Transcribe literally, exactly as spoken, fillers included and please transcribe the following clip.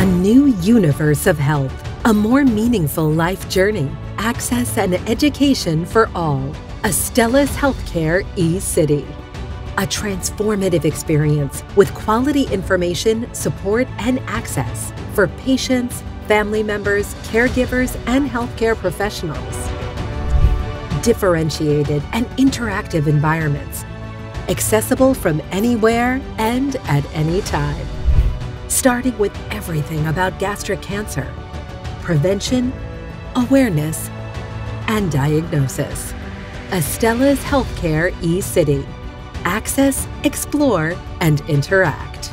A new universe of health, a more meaningful life journey, access and education for all. Astellas Healthcare eCity. A transformative experience with quality information, support, and access for patients, family members, caregivers, and healthcare professionals. Differentiated and interactive environments, accessible from anywhere and at any time. Starting with everything about gastric cancer, prevention, awareness, and diagnosis. Astellas Healthcare eCity. Access, explore, and interact.